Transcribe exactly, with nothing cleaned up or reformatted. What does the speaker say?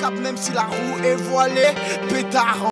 cap même si la roue est voilée. Pétard